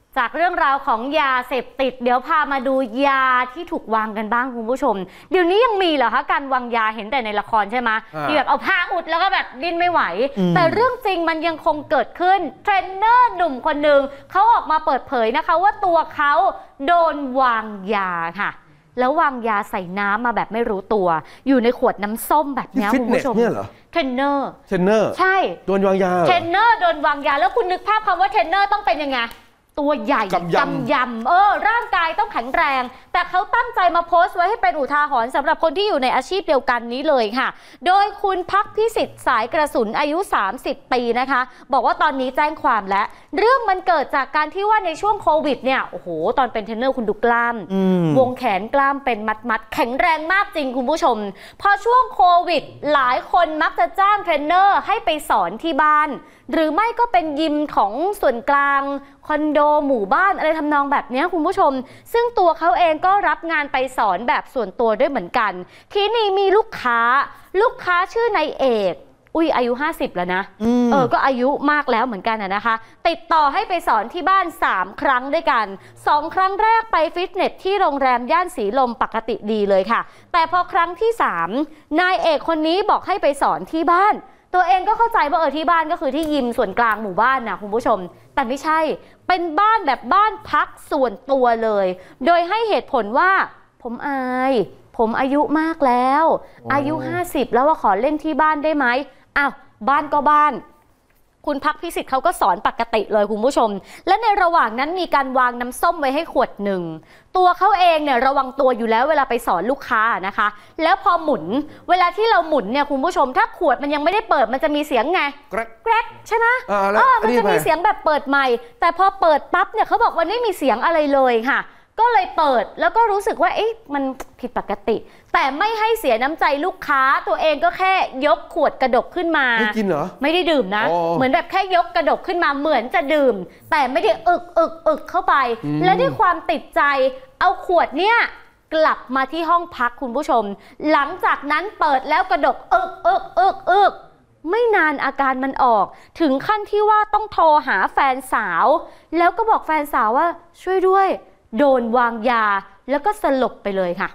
จากเรื่องราวของยาเสพติดเดี๋ยวพามาดูยาที่ถูกวางกันบ้างคุณผู้ชมเดี๋ยวนี้ยังมีเหรอคะการวางยาเห็นแต่ในละครใช่ไหมที่แบบเอาผ้าอุดแล้วก็แบบดิ้นไม่ไหวแต่เรื่องจริงมันยังคงเกิดขึ้นเทรนเนอร์หนุ่มคนหนึ่งเขาออกมาเปิดเผยนะคะว่าตัวเขาโดนวางยาค่ะแล้ววางยาใส่น้ำมาแบบไม่รู้ตัวอยู่ในขวดน้ำส้มแบบนี้คุณผู้ชมเทรนเนอร์ใช่โดนวางยาเทรนเนอร์โดนวางยาแล้วคุณนึกภาพคำว่าเทรนเนอร์ต้องเป็นยังไงตัวใหญ่กำยำร่างกายต้องแข็งแรงแต่เขาตั้งใจมาโพสต์ไว้ให้เป็นอุทาหรณ์สำหรับคนที่อยู่ในอาชีพเดียวกันนี้เลยค่ะโดยคุณพักพิสิทธิ์สายกระสุนอายุ30 ปีนะคะบอกว่าตอนนี้แจ้งความแล้วเรื่องมันเกิดจากการที่ว่าในช่วงโควิดเนี่ยโอ้โหตอนเป็นเทรนเนอร์คุณดูกล้ามวงแขนกล้ามเป็นมัดแข็งแรงมากจริงคุณผู้ชมพอช่วงโควิดหลายคนมักจะจ้างเทรนเนอร์ให้ไปสอนที่บ้านหรือไม่ก็เป็นยิมของส่วนกลางคอนโดหมู่บ้านอะไรทำนองแบบนี้คุณผู้ชมซึ่งตัวเขาเองก็รับงานไปสอนแบบส่วนตัวด้วยเหมือนกันทีนี้มีลูกค้าชื่อนายเอกอายุ50แล้วนะก็อายุมากแล้วเหมือนกันนะคะติดต่อให้ไปสอนที่บ้าน3 ครั้งด้วยกัน2 ครั้งแรกไปฟิตเนสที่โรงแรมย่านสีลมปกติดีเลยค่ะแต่พอครั้งที่3นายเอกคนนี้บอกให้ไปสอนที่บ้านตัวเองก็เข้าใจว่าที่บ้านก็คือที่ยิมส่วนกลางหมู่บ้านนะคุณผู้ชมแต่ไม่ใช่เป็นบ้านแบบบ้านพักส่วนตัวเลยโดยให้เหตุผลว่าผมอายุมากแล้วอายุ50แล้วว่าขอเล่นที่บ้านได้ไหมอ้าวบ้านก็บ้านคุณพักพิสิทธิ์เขาก็สอนปกติเลยคุณผู้ชมและในระหว่างนั้นมีการวางน้ำส้มไว้ให้ขวดหนึ่งตัวเขาเองเนี่ยระวังตัวอยู่แล้วเวลาไปสอนลูกค้านะคะแล้วพอหมุนเวลาที่เราหมุนเนี่ยคุณผู้ชมถ้าขวดมันยังไม่ได้เปิดมันจะมีเสียงไงแกรกใช่ไหมมันจะมีเสียงแบบเปิดใหม่แต่พอเปิดปั๊บเนี่ยเขาบอกว่าไม่มีเสียงอะไรเลยค่ะก็เลยเปิดแล้วก็รู้สึกว่ามันผิดปกติแต่ไม่ให้เสียน้ำใจลูกค้าตัวเองก็แค่ยกขวดกระดกขึ้นมาไม่กินเหรอไม่ได้ดื่มนะเหมือนแบบแค่ยกกระดกขึ้นมาเหมือนจะดื่มแต่ไม่ได้อึกเข้าไปและด้วยความติดใจเอาขวดเนี่ยกลับมาที่ห้องพักคุณผู้ชมหลังจากนั้นเปิดแล้วกระดกอึกไม่นานอาการมันออกถึงขั้นที่ว่าต้องโทรหาแฟนสาวแล้วก็บอกแฟนสาวว่าช่วยด้วยโดนวางยาแล้วก็สลบไปเลยค่ะ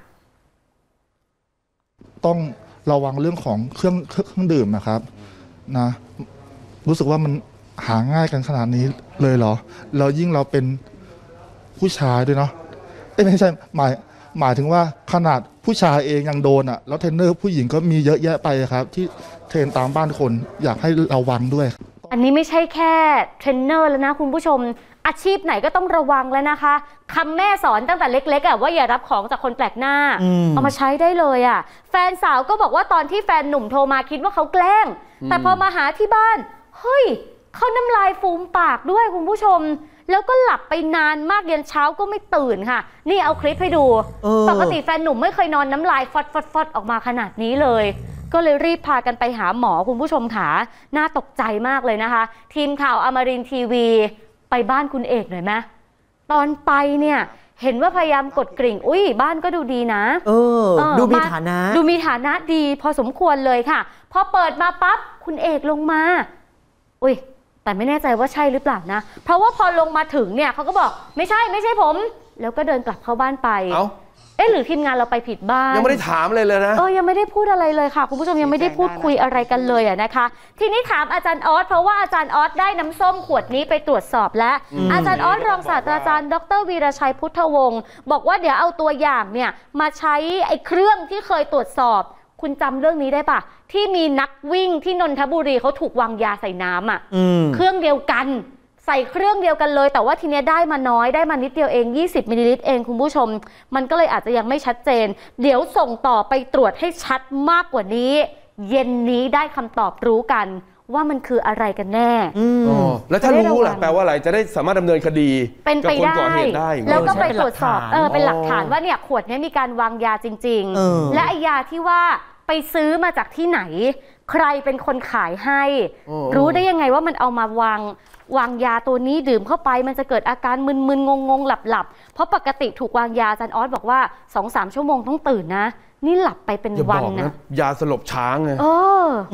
ต้องระวังเรื่องของเครื่องดื่มนะครับนะรู้สึกว่ามันหาง่ายกันขนาดนี้เลยเหรอแล้วยิ่งเราเป็นผู้ชายด้วยเนาะไม่ใช่หมายถึงว่าขนาดผู้ชายเองยังโดนอ่ะแล้วเทรนเนอร์ผู้หญิงก็มีเยอะแยะไปครับที่เทรนตามบ้านคนอยากให้ระวังด้วยอันนี้ไม่ใช่แค่เทรนเนอร์แล้วนะคุณผู้ชมอาชีพไหนก็ต้องระวังแล้วนะคะคำแม่สอนตั้งแต่เล็กๆว่าอย่ารับของจากคนแปลกหน้าเอามาใช้ได้เลยแฟนสาวก็บอกว่าตอนที่แฟนหนุ่มโทรมาคิดว่าเขาแกล้งแต่พอมาหาที่บ้านเฮ้ยเขาน้ำลายฟูมปากด้วยคุณผู้ชมแล้วก็หลับไปนานมากยันเช้าก็ไม่ตื่นค่ะนี่เอาคลิปให้ดูปกติแฟนหนุ่มไม่เคยนอนน้ำลายฟดออกมาขนาดนี้เลยก็เลยรีบพากันไปหาหมอคุณผู้ชมค่ะน่าตกใจมากเลยนะคะทีมข่าวอมรินทร์ทีวีไปบ้านคุณเอกหน่อยไหมตอนไปเนี่ยเห็นว่าพยายามกดกริ่งบ้านก็ดูดีนะดูมีฐานะดีพอสมควรเลยค่ะพอเปิดมาปั๊บคุณเอกลงมาแต่ไม่แน่ใจว่าใช่หรือเปล่านะเพราะว่าพอลงมาถึงเนี่ยเขาก็บอกไม่ใช่ผมแล้วก็เดินกลับเข้าบ้านไปหรือทีมงานเราไปผิดบ้านยังไม่ได้ถามเลยนะยังไม่ได้พูดอะไรเลยค่ะคุณผู้ชมยังไม่ได้พูดคุยอะไรกันเลยนะคะทีนี้ถามอาจารย์ออสเพราะว่าอาจารย์ออสได้น้ำส้มขวดนี้ไปตรวจสอบแล้วอาจารย์ออสรองศาสตราจารย์ดร.วีรชัยพุทธวงศ์บอกว่าเดี๋ยวเอาตัวอย่างเนี่ยมาใช้เครื่องที่เคยตรวจสอบคุณจำเรื่องนี้ได้ปะที่มีนักวิ่งที่นนทบุรีเขาถูกวางยาใส่น้ำเครื่องเดียวกันใส่เครื่องเดียวกันเลยแต่ว่าทีนี้ได้มาน้อยได้มานิดเดียวเอง20 มิลลิลิตรเองคุณผู้ชมมันก็เลยอาจจะยังไม่ชัดเจนเดี๋ยวส่งต่อไปตรวจให้ชัดมากกว่านี้เย็นนี้ได้คำตอบรู้กันว่ามันคืออะไรกันแน่แล้วถ้ารู้ล่ะแปลว่าอะไรจะได้สามารถดำเนินคดีกับคนก่อเหตุได้แล้วก็ไปตรวจสอบเป็นหลักฐานว่าเนี่ยขวดนี้มีการวางยาจริงๆและไอยาที่ว่าไปซื้อมาจากที่ไหนใครเป็นคนขายให้รู้ได้ยังไงว่ามันเอามาวางยาตัวนี้ดื่มเข้าไปมันจะเกิดอาการมึนๆงงๆหลับเพราะปกติถูกวางยาอาจารย์ออสบอกว่า 2-3 ชั่วโมงต้องตื่นนะนี่หลับไปเป็นวันนะยาสลบช้างไง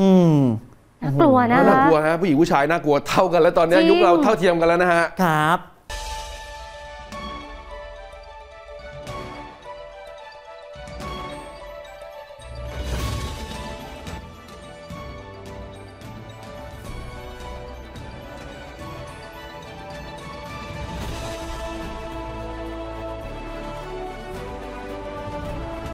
น่ากลัวนะน่ากลัวฮะผู้หญิงผู้ชายน่ากลัวเท่ากันแล้วตอนนี้ยุคเราเท่าเทียมกันแล้วนะฮะครับ